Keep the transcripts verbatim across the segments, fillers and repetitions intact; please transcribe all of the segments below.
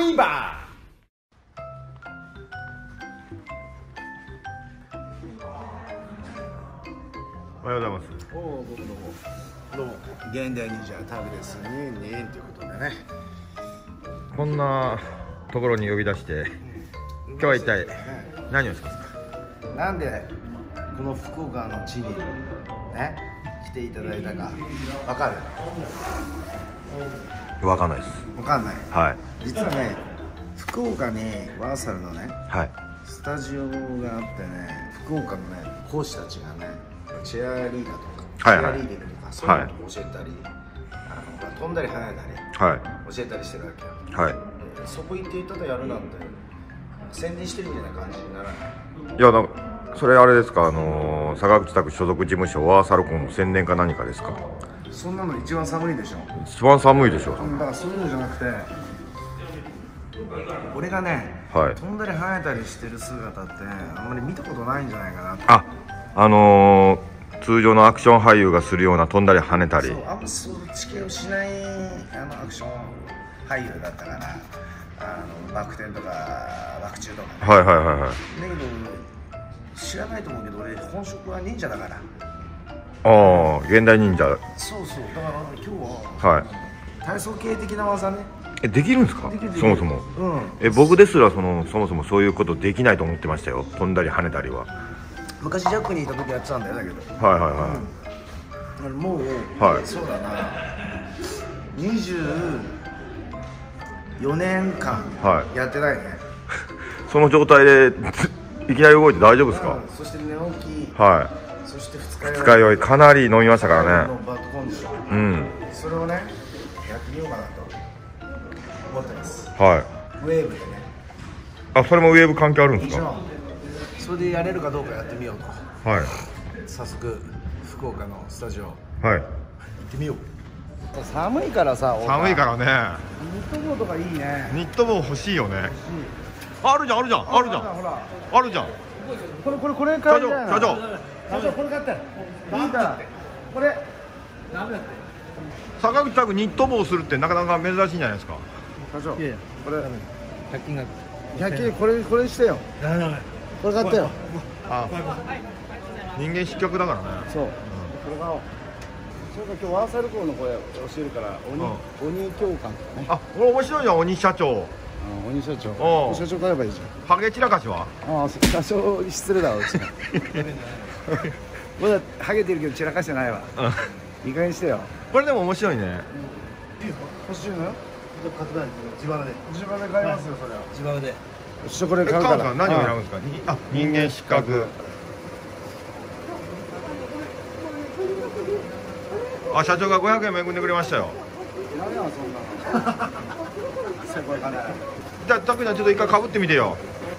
イバー。 おはようございます。 おお、僕どうも。どうも。現代忍者タグです。ニンニンということでね。 こんなところに呼び出して、今日は一体何をしますか。 なんでこの福岡の地にね来ていただいたかわかる？ わかんないです。 わかんない。 はい。 実はね、福岡にワーサルのねはい。 スタジオがあってね、福岡のね講師たちがねチェアリーダーとか、 はいはいチェアリーディングとかそういうのを教えたり、あの飛んだり跳ねたりはい。 教えたりしてるわけよ。 はい。 そこ行ってただやるなんて宣伝してるみたいな感じにならない？ いや、だそれあれですか、あのー、坂口拓所属事務所ワーサルコンの宣伝か何かですか。 そんなの一番寒いでしょ。 一番寒いでしょう。 だからそういうのじゃなくて、俺がね、 はい。 飛んだり跳ねたりしてる姿ってあんまり見たことないんじゃないかなと。 あ、あのー、通常のアクション俳優がするような飛んだり跳ねたり。 そう、あんまそっち系をしないあのアクション俳優だったから、あのバク転とかバク宙とか、ね、 はいはいはいはい。 だけど知らないと思うけど俺本職は忍者だから。 ああ、現代忍者。 そうそう、だから今日は、 はい。 体操系的な技ね。 え、できるんですか。 できるできるそもそも。 うん。 え、僕ですらそのそもそもそういうことできないと思ってましたよ。飛んだり跳ねたりは。 昔ジャックにいた時やってたんだよだけど。 はいはいはうん、もう、 はいそうだな。にじゅうよねんかんはいやってないね。 い。その状態でいきなり動いて大丈夫ですか。 うん、そして寝起き、 はそして二い。 日二日酔いかなり飲みましたからね。 のバッドコンディション。 うん。 それをね、やってみようかなと思ってます。 はい。 ウェーブでね。 あ、それもウェーブ関係あるんですか。 もちろん。それでやれるかどうかやってみようと。 はい早速福岡のスタジオ行はい。 ってみよう。寒いからさ、 寒いからね。 ニット帽とかいいね。 ニット帽欲しいよね。あるじゃんあるじゃんあるじゃんほら、 あるじゃん。 これこれこれ買いたいな。 社長社長社長これ買って。いいからこれ。 坂口拓ニット帽するってなかなか珍しいんじゃないですか。 社長、 いやいやこれ百均が百均これこれにしてよ。 ダメダメこれ買ってよ。 あ、人間失格だからね。 そう。これ買おう。それから今日ワーサルコーの声教えるから鬼鬼教官とかね。 あ、これ面白いじゃん鬼社長。 あ、鬼社長。 おう社長買えばいいじハゲ散らかしは。 ゃん。ああ、社長失礼だわうち。まだハゲてるけど散らかしてないわ。いい加減にしてよ。 これでも面白いね。 欲しいのよ。 買ってない自腹で自分で買いますよ、それは。 自腹で一緒これえ、 買うから。 カウさん何を選ぶんですか。にあ、人間失格。あ、社長がごひゃくえん恵んでくれましたよ。 何やそんなの。せこい金。 じゃあ、たくちゃんちょっと一回かぶってみてよ。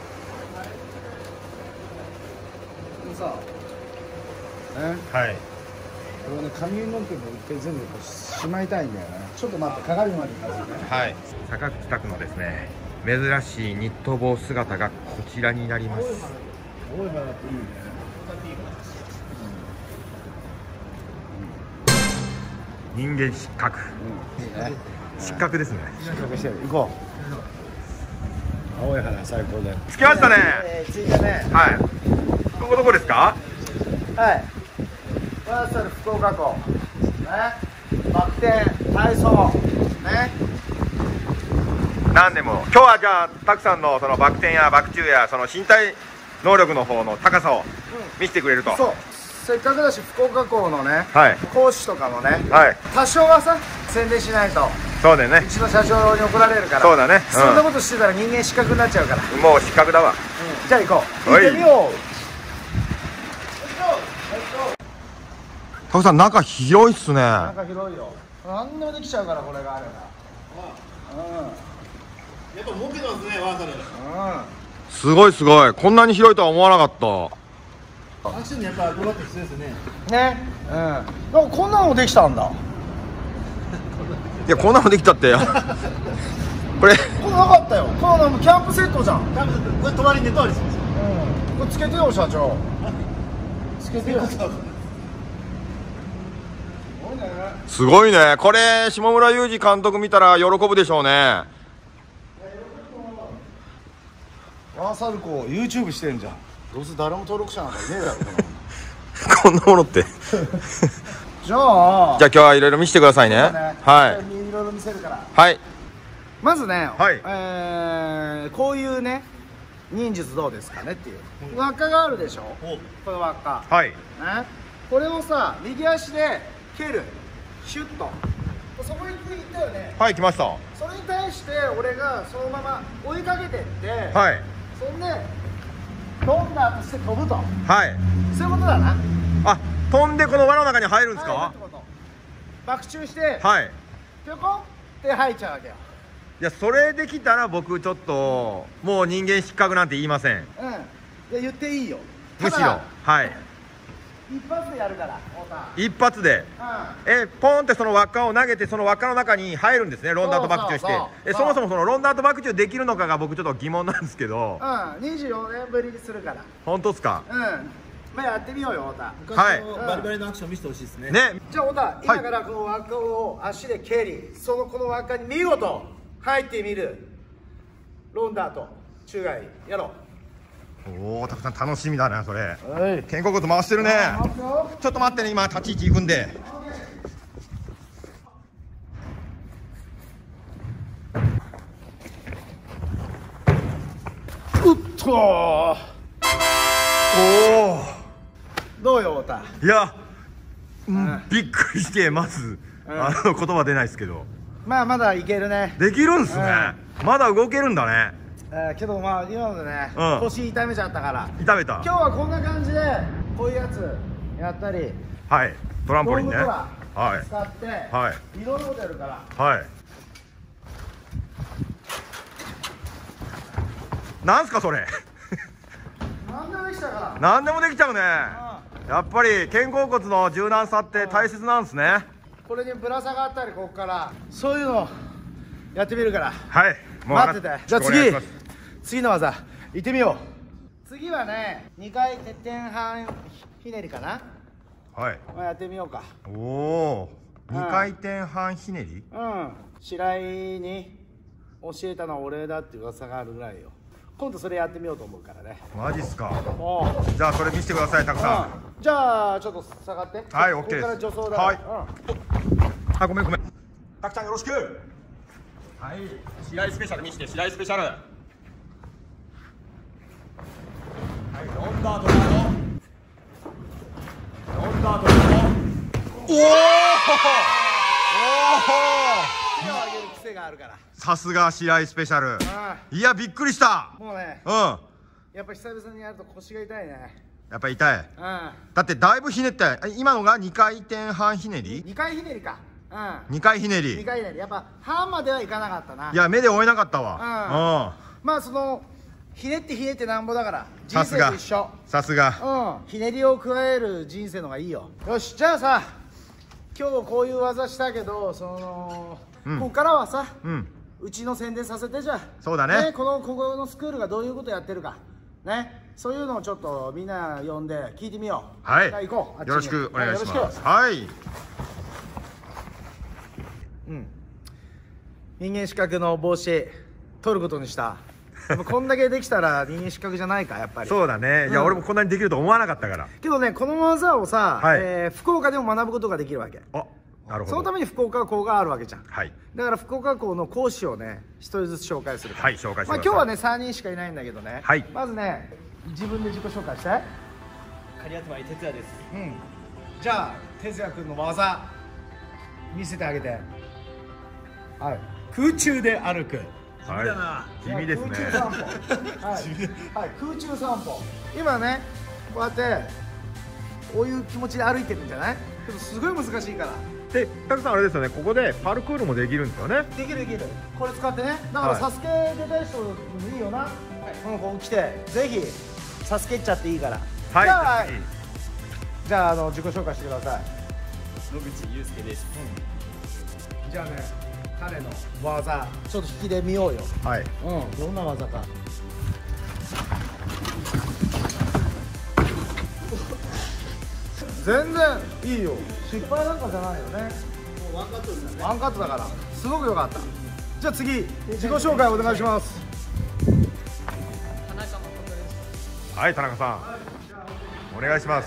でもさ、え、 はい。 これね、髪の毛も一回全部こうしまいたいんだよね。ちょっと待って、鏡まで行かずね。 はい。坂口拓のですね、珍しいニット帽姿がこちらになります。 多いからっていいね。 人間失格。 いいね。 失格ですね。 失格してる。行こう。青い花最高だよ。 着きましたね。 えー、着いたね。 はい。ここどこですか。 はい。ワーサル福岡港。ね。バク転、体操。ね。 なんでも今日はじゃあたくさんのそのバク転やバク宙やその身体能力の方の高さを見せてくれると。 そう。せっかくだし福岡港のね、 はい講師とかもね、 はい。 多少はさ宣伝しないとそうだよねう。ちの社長に怒られるから。 そうだね。 そんなことしてたら人間失格になっちゃうから、 うん、もう失格だわ。 じゃあ行こう。行はいってみよう。 たくさん中広いっすね。 なんか広いよ。何でもできちゃうからこれがあれば。 やっぱ儲けてますねワーサルうんうん。 すごいすごい。こんなに広いとは思わなかった。 アクションにやっぱこだわって必要ですよねね。うん。なんかこんなのもできたんだ。 いや、こんなのできたってこれこれなかったよ。これもキャンプセットじゃん。うん。 多分これ泊まり寝泊まりしますよこれつけてよ社長。つけてよ。 すごいね。これ下村雄二監督見たら喜ぶでしょうね。 ワーサルコ YouTube してんじゃん。どうせ誰も登録者なんかいねえだろこんなものってじゃあじゃあ今日はいろいろ見せてくださいね。 ねはいいろいろ見せるから。 はいまずね、 はいえー、こういうね忍術どうですかねっていう輪っかがあるでしょ。この輪っか、 はいね、これをさ右足で蹴る、シュッとそこに行ったよね。 はい来ました。 それに対して俺がそのまま追いかけてって、 はいそんでロンダーとして飛ぶと、 はいそういうことだな。 あ飛んでこの輪の中に入るんです入るっかてこと。爆中してはいぴょこんって入っちゃうわけよ。 いやそれできたら僕ちょっともう人間失格なんて言いません。 うん、いや言っていいよ。 むしろただはい一発でやるから太田。 一発でうんえポンってその輪っかを投げてその輪っかの中に入るんですね。ロンダートバク宙してそうそうそうえそもそもそのロンダートバク宙できるのかが僕ちょっと疑問なんですけどうん、にじゅうよねんぶりにするから。 本当っすか。 うん、まあやってみようよ太田。 はい昔のバリバリのアクション見せてほしいですね。 ねじゃあ太田、今からこの輪っかを足で蹴り、そのこの輪っかに見事入ってみるロンダート宙返りやろおおたくさん楽しみだねそれ。 う。はい。 肩甲骨回してるね。ちょっと待ってね今立ち位置行くんで。 うっとー。 おどうよ太田。 おいや、うんうんびっくりしてまず、 うんあの言葉出ないですけどまあまだいけるね。 できるんすね、まだ動けるんだね。 えー、けどまあ今のでね、 うん腰痛めちゃったから痛めた。 今日はこんな感じでこういうやつやったりはいトランポリンね。 道具とかはい使って、 はいいろんなことやるからはいなんすかそれ何でもできたから。 何でもできちゃうね。やっぱり肩甲骨の柔軟さって大切なんですね。 これにぶら下がったりここからそういうのやってみるからはいもう待ってて。じゃあ次お願いします次の技行ってみよう。次はねにかいてってん半ひねりかな。 はいまあやってみようか。 おおうんにかいてん半ひねり。 うん白井に教えたのは俺だっていう噂があるぐらいよ。今度それやってみようと思うからね。 マジっすか。 おうじゃあそれ見せてくださいたくさん。 うんじゃあちょっと下がって。 はいここ OK です。 から助走だ。 はいうんあごめんごめん。たくちゃんよろしく。はい白井スペシャル見せて白井スペシャル。はいロンダートガード。ロンダートガード。おおおお手を上げる癖があるから。 さすが白井スペシャル。 あいやびっくりした。 もうねうんやっぱ久々にやると腰が痛いね。 やっぱ痛い。 うんだってだいぶひねったよ。今のがにかいてん半ひねり。 にかいひねりか。うんにかいひねにり。 かいひねりやっぱ半まではいかなかったな。 いや目で追えなかったわ。 まあそのひねってひねってなんぼだからうん人さすが生と一緒。 さすが。 うんひねりを加える人生のがいいよ。よしじゃあさ今日こういう技したけどその、 うんここからはさうんうちの宣伝させてじゃあそうだねこのここのスクールがどういうことやってるかねそういうのをちょっとみんな呼んで聞いてみよう。 はいじゃあ行こう。あっちによろしくお願いしはよろします。はいくうん人間資格の帽子取ることにしたでもこんだけできたら人間資格じゃないかやっぱり。 そうだね。いやうん俺もこんなにできると思わなかったから。 けどねこの技をさ、 はいえー福岡でも学ぶことができるわけ。 あなるほど。 そのために福岡校があるわけじゃん。 はいだから福岡校の講師をね一人ずつ紹介するから。 はい紹介してください。 まあ今日はねさんにんしかいないんだけどね、 はいまずね自分で自己紹介して。 狩集まり哲也です。 うんじゃあ哲也君の技見せてあげて。はい空中で歩く。 はい地味ですね。 空中散歩はい、はい、空中散歩今ねこうやってこういう気持ちで歩いてるんじゃないけどすごい難しいからでたくさんあれですよね。ここでパルクールもできるんですよね。 できるできるこれ使ってねだからはいサスケ出たい人もいいよな、うんここ来てぜひサスケっちゃっていいからはいじゃあぜじゃああの自己紹介してください。 野口祐介です。 じゃあね彼の技ちょっと引きで見ようよ。 ひはいうんどんな技か。全然いいよ失敗なんかじゃないよね。 もうワンカットですね。 ワンカットだからすごく良かった。じゃあ次自己紹介お願いします。 田中はい、田中さんお願いします。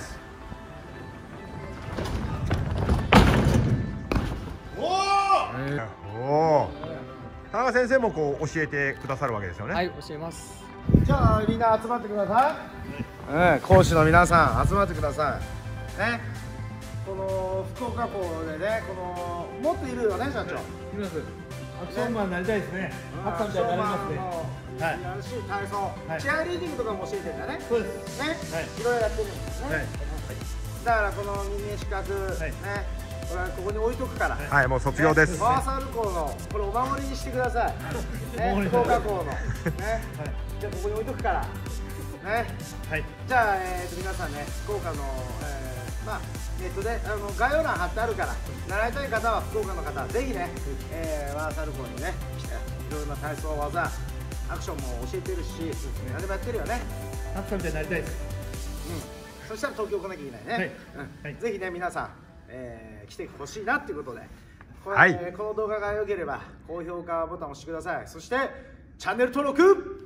おお、田中先生もこう教えてくださるわけですよね。 はい、教えます。 じゃあみんな集まってください。うん、講師の皆さん集まってくださいね。この福岡港でね、このもっといるよね、社長。います。アクションマンになりたいですね。アクションみたいになりますね。はい。 やるし、体操、 はい、 チアリーディングとかも教えてんだね。 そうです。 ね、はい、いろいろやってるんですね。はい、だからこの人間資格、はい、ね、これはここに置いとくから。 はい、もう卒業です。 バーサル校のこれお守りにしてください。ね、福岡校のね、じゃあここに置いとくから。ね、はい。じゃあえっと皆さんね、福岡のまあネットであの概要欄貼ってあるから、習いたい方は福岡の方ぜひね、えバーサル校にね来ていろいろな体操技、アクションも教えてるし、何でもやってるよね。 アクションみたいになりたいです。 うん。そしたら東京来なきゃいけないね。はい。うん。ぜひね皆さん、えー、来てほしいなっていうことで、これ、はい、この動画が良ければ高評価ボタンを押してください。そしてチャンネル登録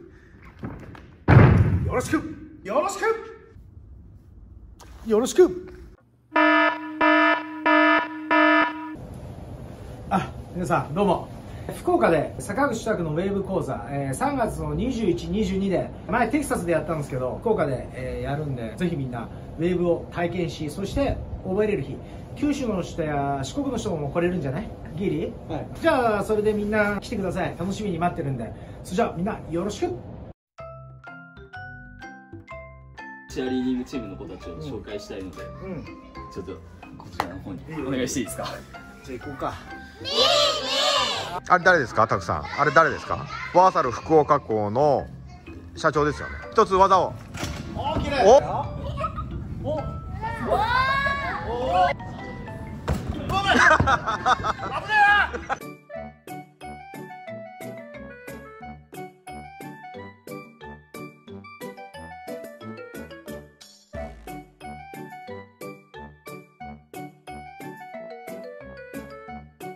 よろしくよろしくよろしく。あ、皆さんどうも。福岡で坂口拓のウェーブ講座、えー、さんがつのにじゅういち、にじゅうにで前テキサスでやったんですけど、福岡で、えー、やるんで、ぜひみんなウェーブを体験し、そして覚えれる日、九州の人や四国の人も来れるんじゃない？ギリ？はい。じゃあそれでみんな来てください。楽しみに待ってるんで。それじゃあみんなよろしく。 チアリーディングチームの子たちを紹介したいので、うん、ちょっとこちらの方にお願いしていいですか。 じゃあ行こうか。 あれ誰ですか、たくさん。あれ誰ですか。バーサル福岡港の社長ですよね。一つ技を。 お、綺麗。 お。お。お。